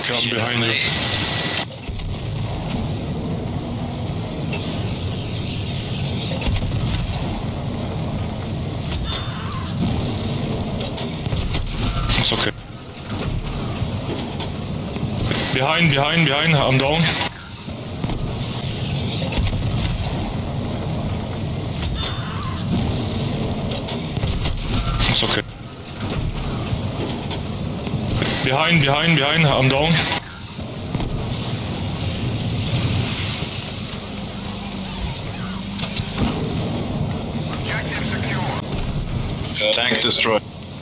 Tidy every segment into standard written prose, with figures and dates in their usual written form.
Okay, I'm behind you. It's okay. Behind, I'm down. It's okay. Behind, I'm down. Objective secure. Tank destroyed.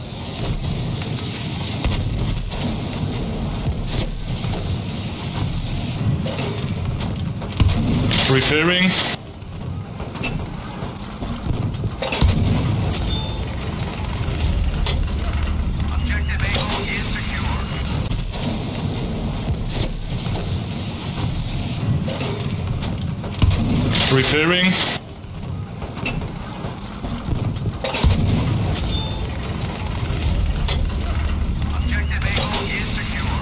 Repairing. Objective Able is secure. Repairing. Objective Able is secure.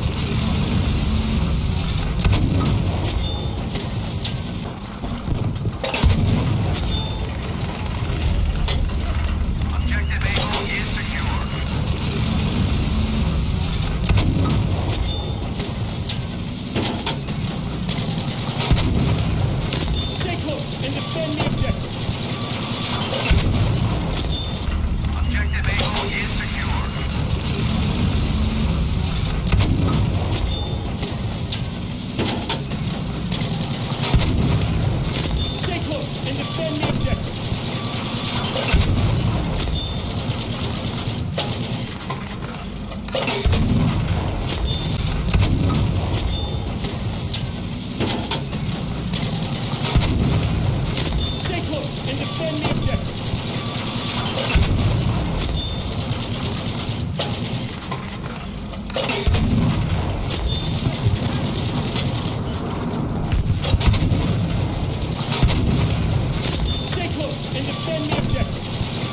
Objective Able is secure. Stay close and defend the objective. Objective Able is secure. Stay close and defend the objective. Stay close and defend the objective. Stay close and defend the objective.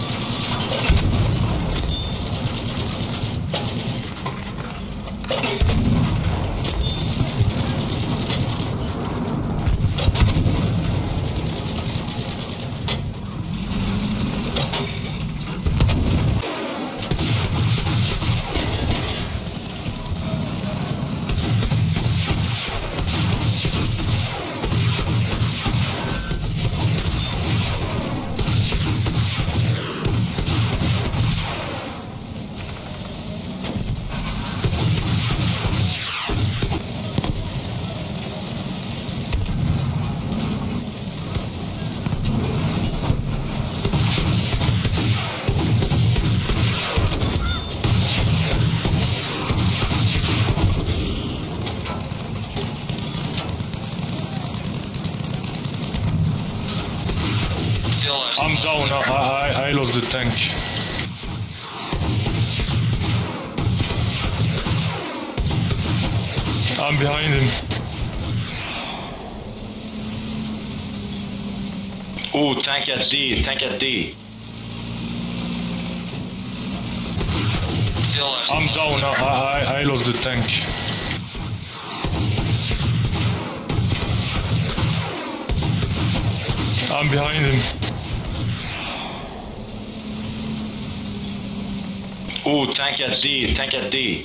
I'm down. I lost the tank. I'm behind him. Ooh, tank at D, tank at D. I'm down. I lost the tank. I'm behind him. Ooh, tank at D, tank at D.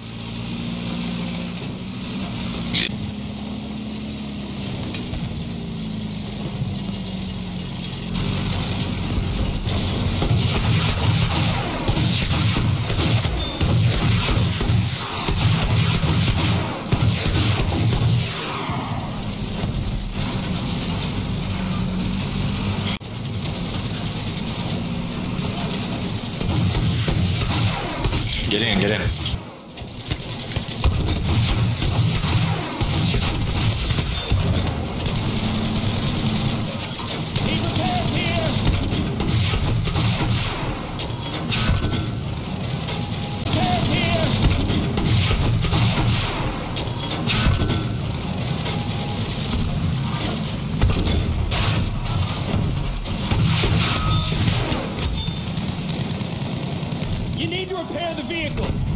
Get in, get in. Need repairs here. Repairs here. You need to repair the vehicle.